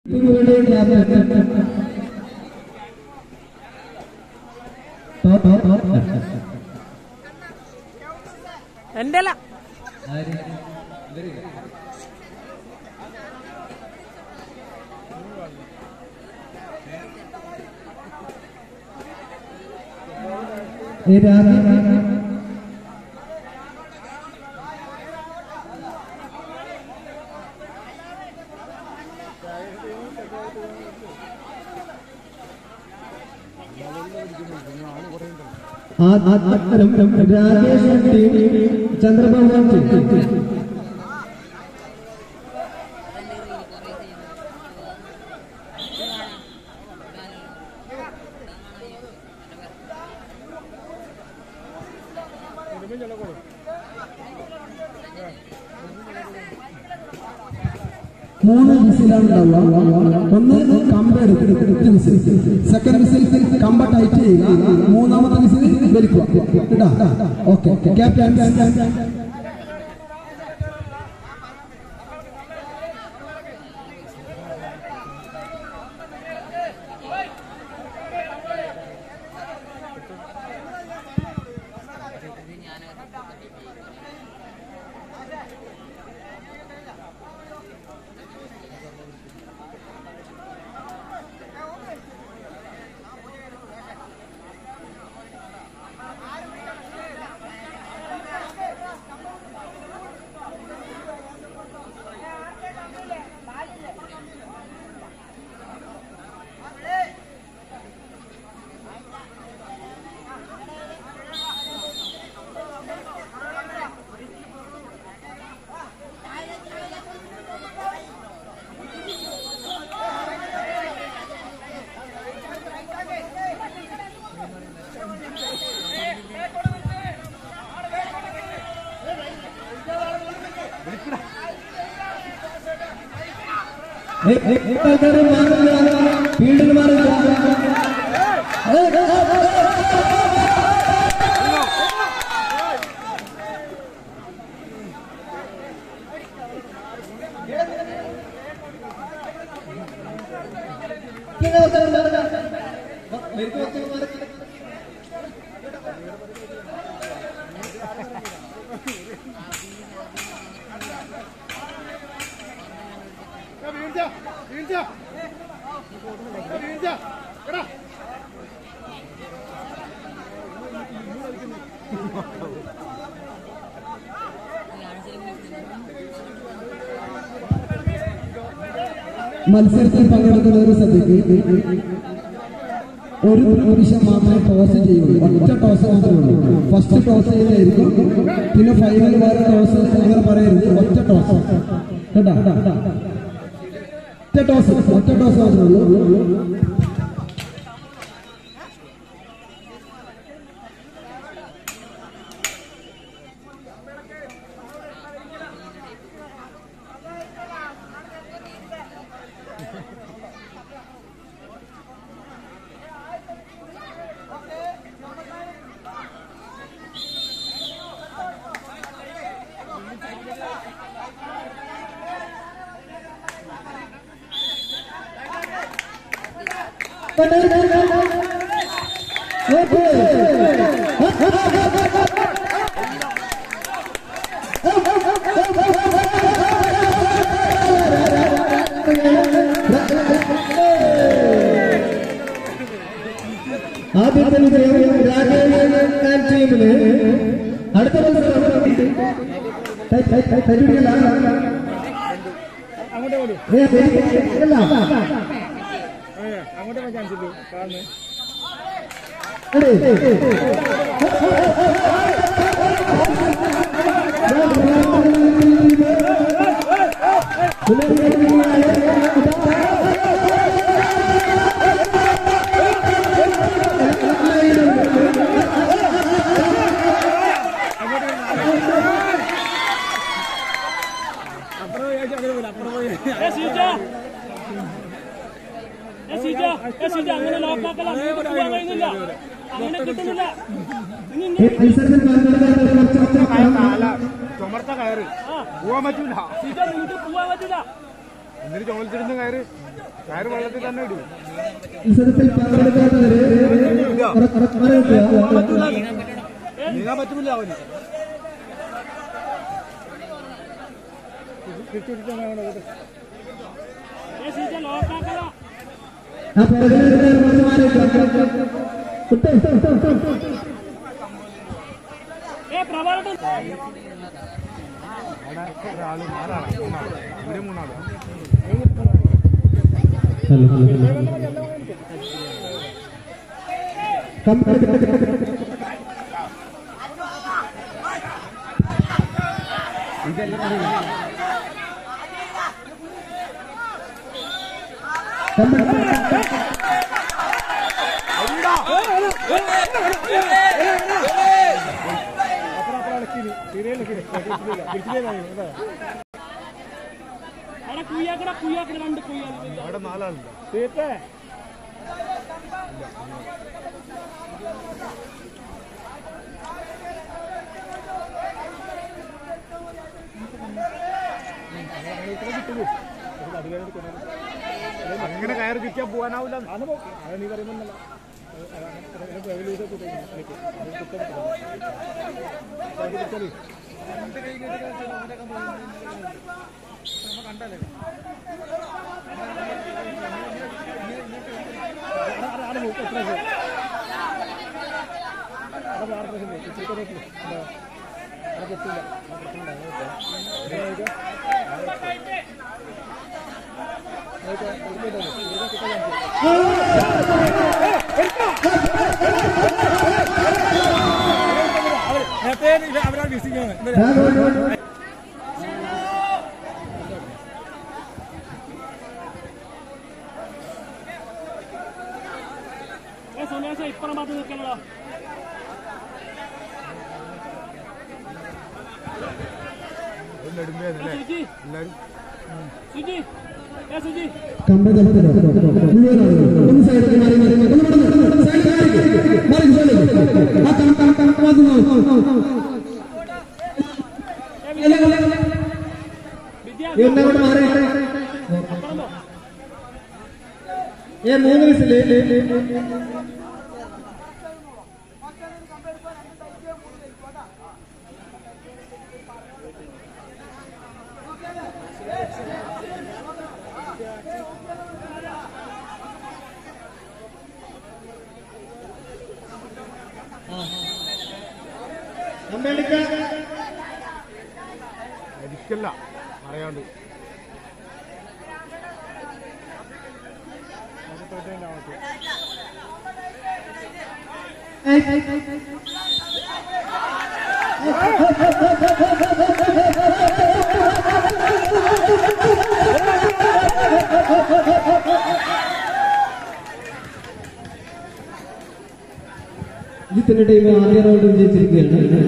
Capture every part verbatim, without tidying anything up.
എന്റെ രാജേഷ് ചന്ദ്രബാബു മൂന്ന് വിസിലാണുണ്ടാവുക. ഒന്ന് കമ്പ എടുത്ത് വിസിൽ, സെക്കൻഡ് വിസിൽ കമ്പ ടൈറ്റ് ചെയ്യുക, മൂന്നാമത്തെ വിസിൽ വലിക്കുക കേട്ടാ. ഓക്കെ ക്യാപ്റ്റൻ ഫീൽഡിൽ മാറി മത്സരത്തിൽ പങ്കെടുക്കുന്നവർ ശ്രദ്ധിക്കും. ഒരു നിമിഷം മാത്രമേ ടോസ് ചെയ്യുള്ളൂ, ഒറ്റ ടോസ് മാത്രമേ ഉള്ളൂ. ഫസ്റ്റ് ടോസ് ചെയ്യുന്നതായിരിക്കും, പിന്നെ ഫൈനൽ വേറെ ടോസ് അങ്ങനെ പറയരുത്. ഒറ്റ ടോസ് കേട്ടാ, ഒറ്റ ടോസ് ഒറ്റ ടോസ് മാത്രമേ ഉള്ളൂ. ആദ്യത്തെ വിജയം രാജേഷ് ടീമിന്. അടുത്ത അങ്ങനെ ലോക്കാക്കല അങ്ങനെ കിട്ടുന്നില്ല. ചുമർത്ത കയറി പോവാൻ പറ്റൂല, നിങ്ങൾക്ക് പോവാൻ പറ്റൂല. എന്നിട്ട് ചോദിച്ചിരുന്ന കയറ് കയറ് വെള്ളത്തിൽ തന്നെ ഇടും. നീങ്ങാൻ പറ്റുമില്ല അവന്. ഒരാള് നാലാളാണ് മൂന്നാള് ഇവിടെ മൂന്നാള്. അവിടെ നാലാളുണ്ട്. അങ്ങനെ കയറി കിട്ടിയാൽ പോകാനാവില്ല. നീ പറയുമ്പോന്നല്ല കണ്ടല്ലേ അവരാണ് വിസിക്കുന്നത്. ഇപ്പുറം ഭാഗത്ത് നിൽക്കണല്ലോ. മൂന്ന് വയസ്സില്ലേ ഒരിക്കല്ല അറിയാണ്ട് ജിത്തിന്റെ ടീം ആദ്യ റൗണ്ട് വിജയിച്ചിരിക്കുകയാണ്.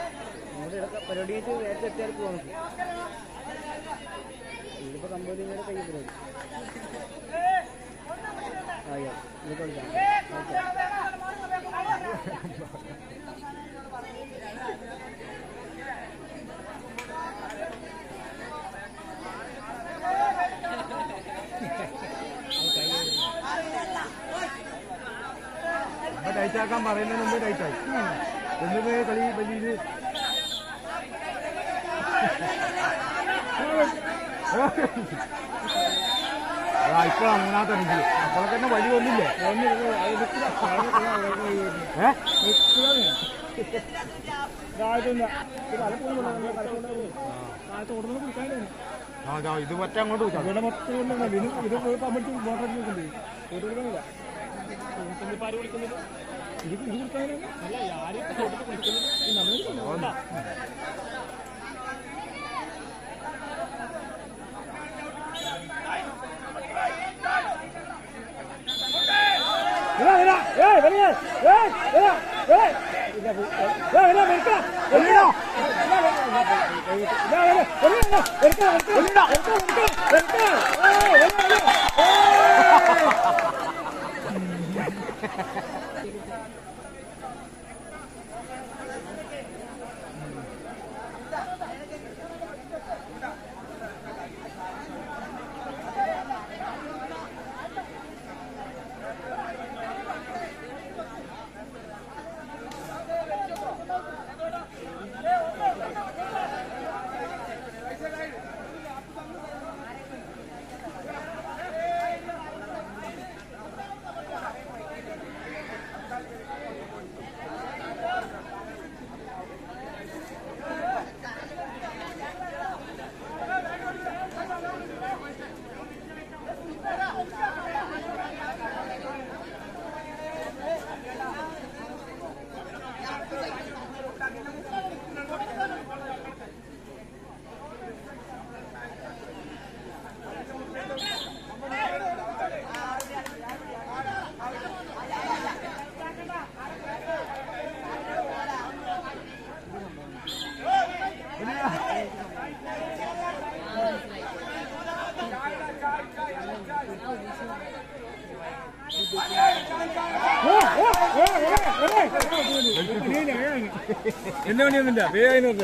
പരിപാടി വെച്ച് നേരത്തെ എത്തിയാൽ പോകണം. ഇതിപ്പോൾ കമ്പോലിയുടെ കൈ പരിപാടി അയ്യോ ഇത് കളിക്കാം. ടൈറ്റാക്കാൻ പറയുന്നതിന് മുമ്പ് ടൈറ്റായി എന്നിട്ട് കളി വലിയ ഇപ്പോഴാണ് മൂന്നാമത്തെ റെഞ്ചിൽ അപ്പോഴൊക്കെ തന്നെ വലിയ ഒന്നില്ലേ ഇത് മറ്റേ അങ്ങോട്ട് ഇവിടെ മൊത്തം ഇത് പാര് വിളിക്കുന്നത് ഇത് ഇത് കൊടുക്കാനാണ് അല്ല ആരും നമ്മൾ എന്നെ പണിയൊന്നുമില്ല വേഗം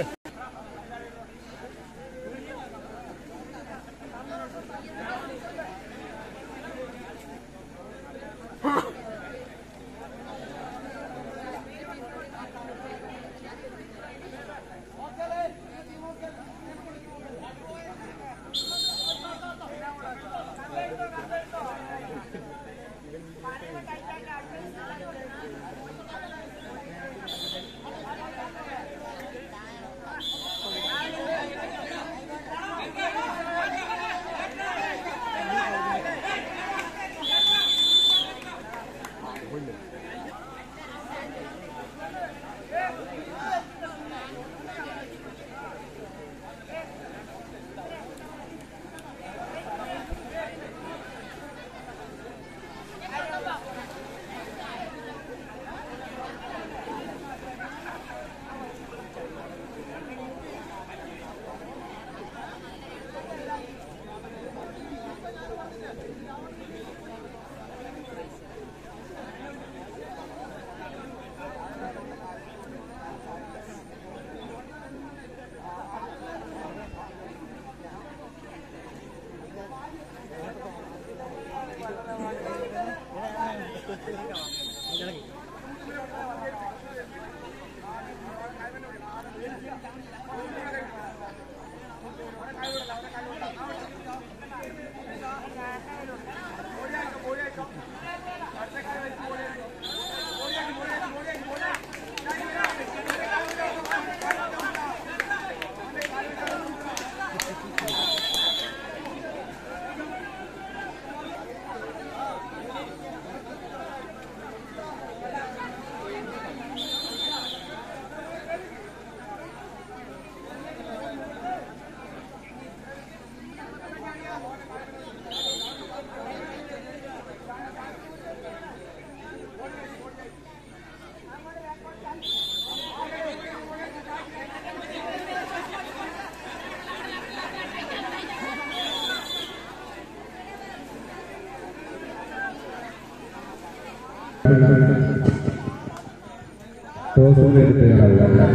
ടോസ് എടുത്തുകളാവുക.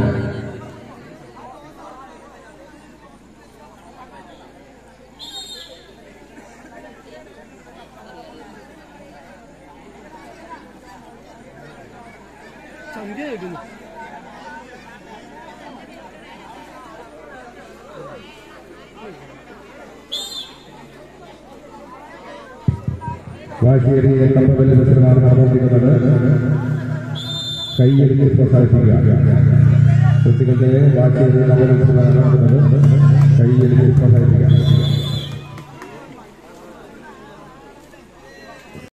വാശിയേറിയ കമ്പകളിൽ മത്സരമാണ് നടന്നുകൊണ്ടിരിക്കുന്നത്. കൈയെടുത്ത് പ്രോത്സാഹിപ്പിക്കുക. കുട്ടികളുടെ വാശിയേറിയ കമ്പകളിൽ മത്സരമാണ് നടക്കുന്നത്. കൈയെടുത്ത് പ്രോത്സാഹിപ്പിക്കുക.